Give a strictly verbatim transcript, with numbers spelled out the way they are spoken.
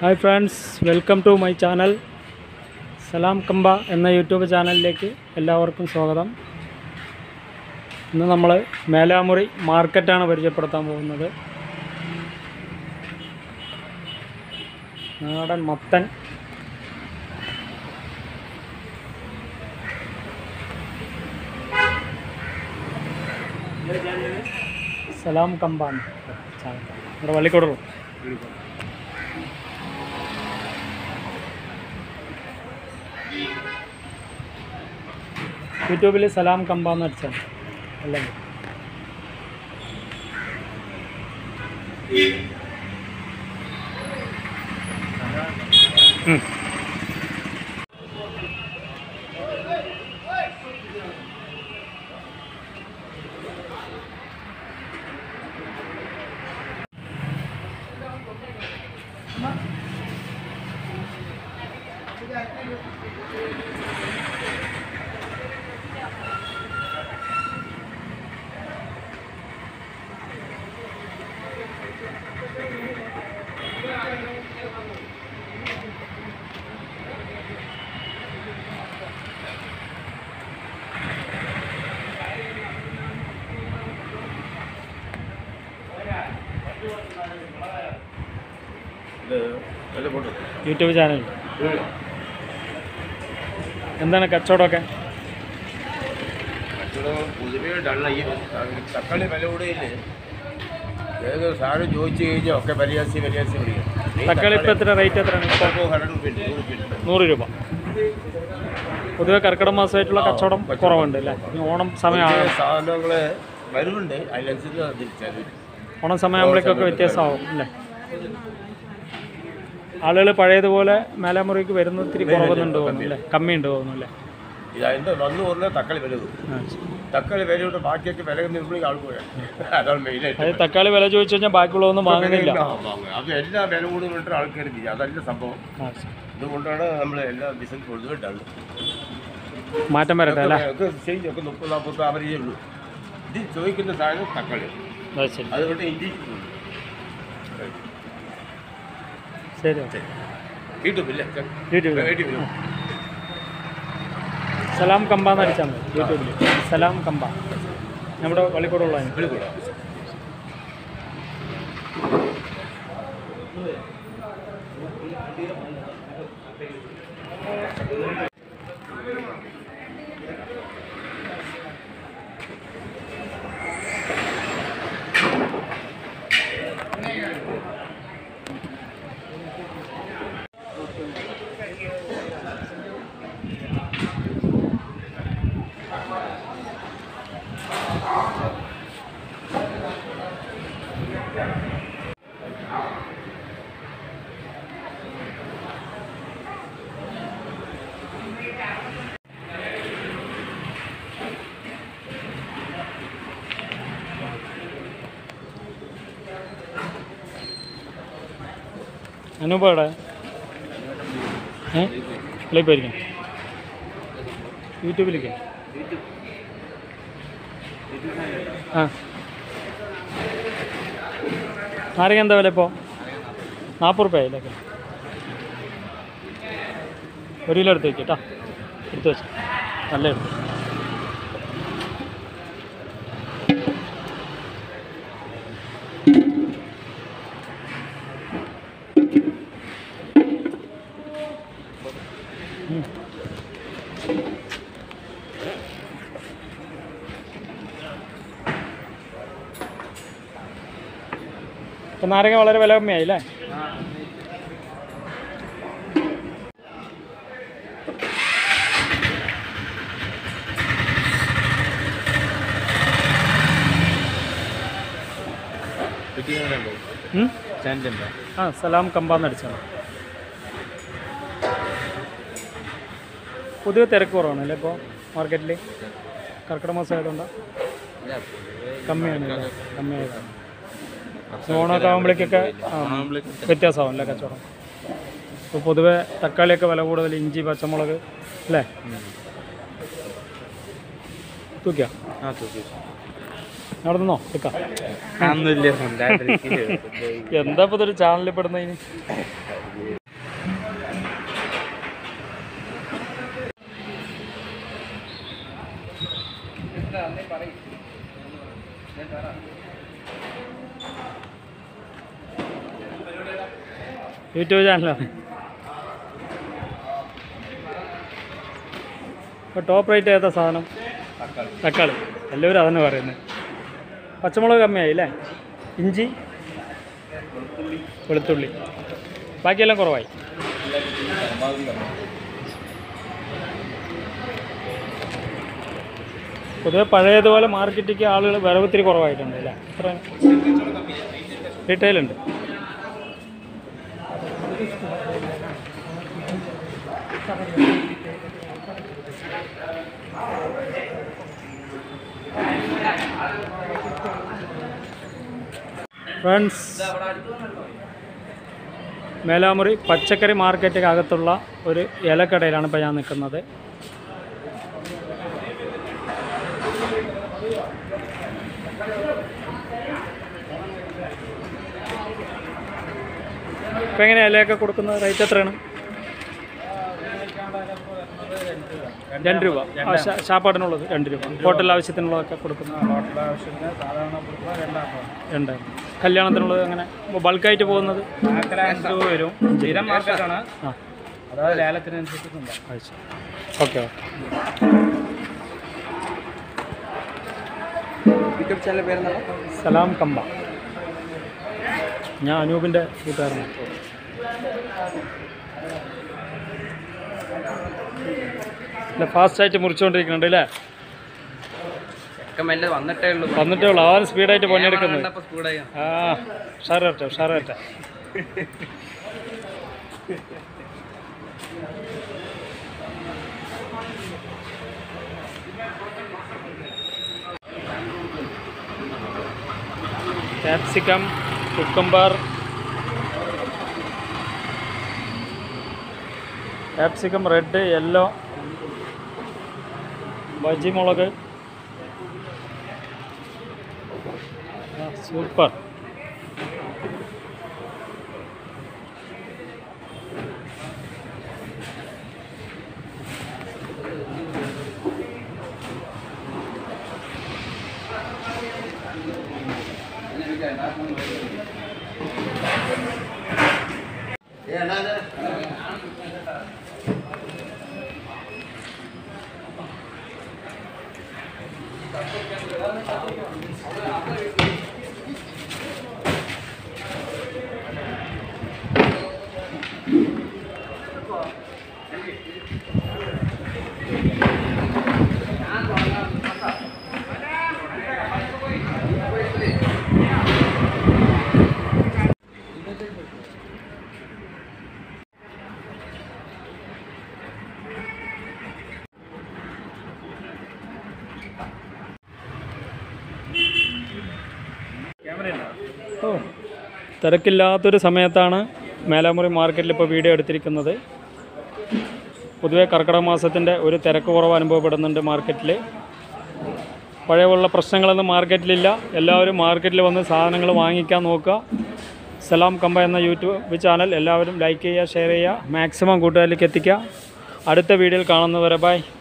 Hi friends, welcome to my channel. Salam Kampa എന്ന YouTube ചാനലിലേക്ക് എല്ലാവർക്കും സ്വാഗതം. ഇന്ന് നമ്മൾ മേലാമുറി മാർക്കറ്റാണ് പരിചയപ്പെടുത്താൻ പോകുന്നത്. നാടൻ മത്തൻ, സലാം കമ്പ ചാനൽ നമ്മുടെ വള്ളിക്കോടുള്ളൂ. യൂട്യൂബിൽ സലാം കമ്പ എന്ന് അടിച്ചാൽ അല്ലെങ്കിൽ യൂട്യൂബ് ചാനൽ. എന്താണ് കച്ചവടമൊക്കെ? പൊതുവേ ഡള്ള. ഈ തക്കാളി വില കൂടെയില്ലേ, ഏത് സാധനം ചോദിച്ചു കഴിഞ്ഞാൽ ഒക്കെ പരിയാസി പരിയാസി വിളിക്കും. തക്കാളി ഇപ്പോൾ എത്ര റേറ്റ് എത്രയാണ്? നൂറ് രൂപ. പൊതുവെ കർക്കിടക മാസമായിട്ടുള്ള കച്ചവടം കുറവുണ്ട് അല്ലേ? ഓണം സമയമാണ്. സാധനങ്ങൾ വരുന്നുണ്ട്, അതിനനുസരിച്ച് തിരിച്ചറിയും. ഓണം സമയമാകുമ്പോഴേക്കൊക്കെ വ്യത്യാസമാവും അല്ലേ? ആളുകൾ പഴയതുപോലെ മേലാമുറിക്ക് വരുന്നത് ഇത്തിരി കുറവുന്നുണ്ട് തോന്നുന്നു അല്ലേ? കമ്മിയുണ്ട് തോന്നുന്നു അല്ലേ? അതിൻ്റെ വന്നു പറഞ്ഞാൽ തക്കാളി വില കൂടും. തക്കാളി വില കൊണ്ട് ബാക്കിയൊക്കെ വില നിൽക്കുമ്പോഴേക്കും ആൾ പോയാൽ അതാണ് മെയിനായിട്ട്. അത് തക്കാളി വില ചോദിച്ചു കഴിഞ്ഞാൽ ബാക്കിയുള്ളതൊന്നും വാങ്ങുന്നില്ല. അത് എല്ലാ വില കൂടി വേണ്ടിട്ട് ആൾക്കാർ ചെയ്യും. അതല്ല സംഭവം. ഇതുകൊണ്ടാണ് നമ്മൾ എല്ലാ ബിസിനസ് പൊതുവായിട്ടാണ് മാറ്റം വരട്ടെ അല്ലേ? ചേഞ്ച് ഒക്കെ മുപ്പത് നാൽപ്പത് ആവറേജേ ഉള്ളൂ. ഇത് ചോദിക്കുന്ന സാധനം തക്കാളി, അതുകൊണ്ട് ഇഞ്ചി. ശരി, യൂട്യൂബില്ല യൂട്യൂബിൽ യൂട്യൂബിൽ സലാം കമ്പ എന്ന് അടിച്ചാൽ മതി. യൂട്യൂബിൽ സലാം കമ്പ നമ്മുടെ വള്ളിക്കോടുള്ളതാണ്. വിളിക്കൂടാ. അനുപടെ ഏ വിളിപ്പായിരിക്കും യൂട്യൂബിലേക്ക്. ആ നാരങ്ങ എന്താ വില ഇപ്പോൾ? നാൽപ്പത് റുപ്യ ആയില്ലേ? ഒരു കിലോ എടുത്ത് വയ്ക്കും കേട്ടോ. എടുത്ത് വെച്ചു നല്ല എടുത്തു. ഇപ്പം നാരങ്ങ വളരെ വില കമ്മിയായില്ലേ? ആ സലാം കമ്പ എന്ന് അടിച്ചാൽ പൊതുവെ തിരക്ക് കുറവാണ് അല്ലേ ഇപ്പോൾ മാർക്കറ്റിൽ? കർക്കിടക മാസം ആയതുകൊണ്ടോ? കമ്മിയാണ് കമ്മിയായതാണ്. ഓണമൊക്കെ ആകുമ്പോഴേക്കൊക്കെ വ്യത്യാസമാവും അല്ലേ കച്ചവടം? ഇപ്പോൾ പൊതുവെ തക്കാളിയൊക്കെ വില കൂടുതൽ, ഇഞ്ചി പച്ചമുളക് അല്ലേ? തൂക്കിയാ? ആ തൂക്കി. അവിടെ നിന്നോ എടുക്കാം. എന്താ ഇപ്പൊ ഇതൊരു ചാനലിൽ പെടുന്നതിന്? യൂട്യൂബ് ചാനലാണ്. ഇപ്പോൾ ടോപ്പ് റേറ്റ് ഏതാ സാധനം? തക്കാളി. എല്ലാവരും അതന്നെ പറയുന്നത്. പച്ചമുളക് കമ്മിയായി അല്ലേ? ഇഞ്ചി, വെളുത്തുള്ളി, ബാക്കിയെല്ലാം കുറവായി. പൊതുവെ പഴയതുപോലെ മാർക്കറ്റിലേക്ക് ആളുകൾ വരവത്തിരി കുറവായിട്ടുണ്ട് അല്ലേ? അത്ര റീറ്റെയിലുണ്ട്. ഫ്രണ്ട്സ്, മേലാമുറി പച്ചക്കറി മാർക്കറ്റിനകത്തുള്ള ഒരു ഇലക്കടയിലാണ് ഇപ്പോൾ ഞാൻ നിൽക്കുന്നത്. ഇപ്പം എങ്ങനെയാണ് ഇലയൊക്കെ കൊടുക്കുന്നത്? റേറ്റ് എത്രയാണ്? രണ്ട് രൂപ. ഷാപ്പാടിനുള്ളത് രണ്ട് രൂപ. ഹോട്ടൽ ആവശ്യത്തിനുള്ളതൊക്കെ കൊടുക്കുന്നത് രണ്ട്. കല്യാണത്തിനുള്ളത് അങ്ങനെ ബൾക്കായിട്ട് പോകുന്നത് വരും. ആ, അതായത് ലേലത്തിനനുസരിച്ച്. ഓക്കെ. സലാം കമ്പ. ഞാൻ അനൂപിൻ്റെ കൂട്ടുകാരനാണ്. അല്ല, ഫാസ്റ്റായിട്ട് മുറിച്ചുകൊണ്ടിരിക്കുന്നുണ്ട് അല്ലേ? വന്നിട്ടേ ഉള്ളൂ വന്നിട്ടേ ഉള്ളൂ അതാണ് സ്പീഡായിട്ട് പണിയെടുക്കുന്നത്. ആ, ഉഷാറട്ടെ ഉഷാറട്ടെ. Capsicum, cucumber, capsicum red, yellow, ബജി മുളക്. സൂപ്പർ. ഓ, തിരക്കില്ലാത്തൊരു സമയത്താണ് മേലാമുറി മാർക്കറ്റിൽ ഇപ്പോൾ വീഡിയോ എടുത്തിരിക്കുന്നത്. പൊതുവേ കർക്കിടക മാസത്തിൻ്റെ ഒരു തിരക്ക് കുറവ് അനുഭവപ്പെടുന്നുണ്ട് മാർക്കറ്റിൽ. പഴയപോലുള്ള പ്രശ്നങ്ങളൊന്നും മാർക്കറ്റിലില്ല. എല്ലാവരും മാർക്കറ്റിൽ വന്ന് സാധനങ്ങൾ വാങ്ങിക്കാൻ നോക്കുക. സലാം കമ്പ എന്ന യൂട്യൂബ് ചാനൽ എല്ലാവരും ലൈക്ക് ചെയ്യുക, ഷെയർ ചെയ്യുക, മാക്സിമം കൂട്ടുകാരിലേക്ക് എത്തിക്കുക. അടുത്ത വീഡിയോയിൽ കാണുന്നവരെ ബൈ.